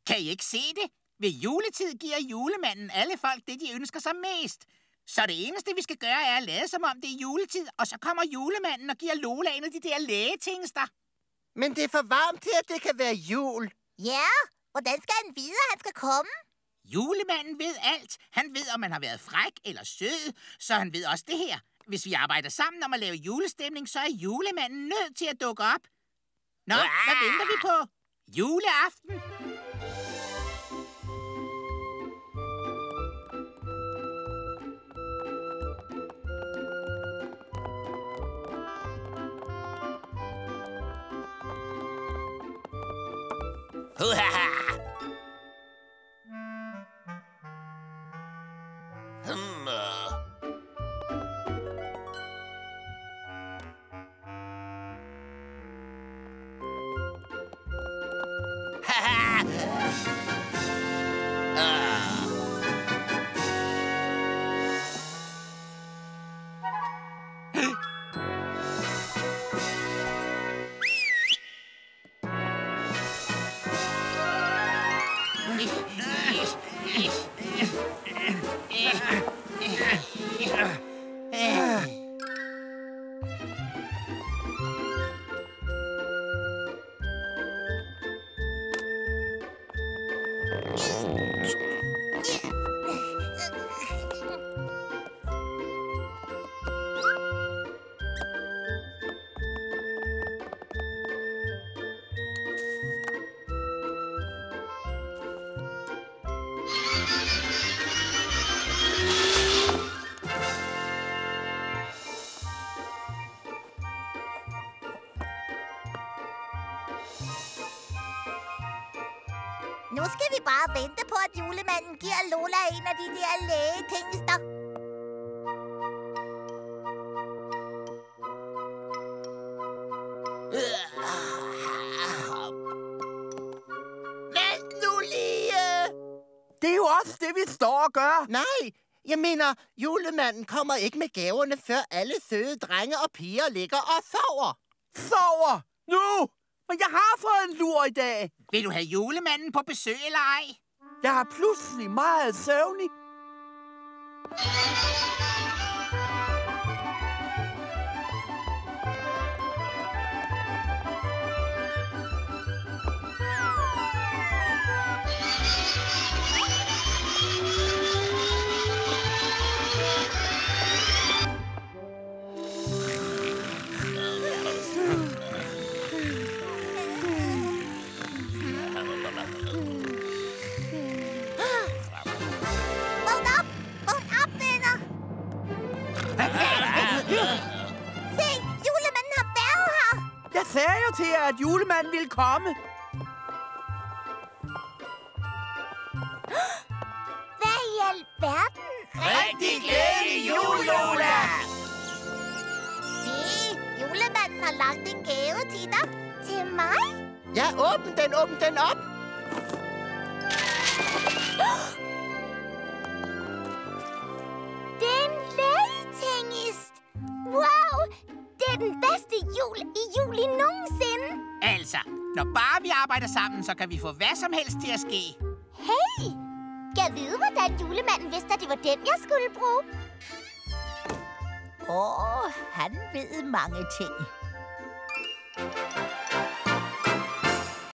Kan I ikke se det? Ved juletid giver julemanden alle folk det, de ønsker sig mest. Så det eneste, vi skal gøre, er at lade som om det er juletid, og så kommer julemanden og giver Lola en af de der lægetingster. Men det er for varmt til, at det kan være jul. Ja, hvordan skal han vide, at han skal komme? Julemanden ved alt. Han ved, om man har været fræk eller sød, så han ved også det her. Hvis vi arbejder sammen om at lave julestemning, så er julemanden nødt til at dukke op. Nå, hvad venter vi på? Juleaften! Nu skal vi bare vente på, at julemanden giver Lola en af de der lægetingster. Vent nu lige! Det er jo også det, vi står og gør. Nej, jeg mener, julemanden kommer ikke med gaverne, før alle søde drenge og piger ligger og sover. Sover! Nu! Men jeg har fået en lur i dag. Vil du have julemanden på besøg eller ej? Jeg har pludselig meget søvnig. Jeg sagde jo til jer, at julemanden ville komme. Hvad i alverden? Rigtig glædelig jul, Lola! Se, julemanden har lagt en gave til dig. Til mig? Ja, åbn den op. Det er en lægetingest. Wow, det er den bedste jul i juli nogensinde. Altså, når bare vi arbejder sammen, så kan vi få hvad som helst til at ske. Hey, kan jeg vide, hvordan julemanden vidste, at det var den, jeg skulle bruge? Han ved mange ting.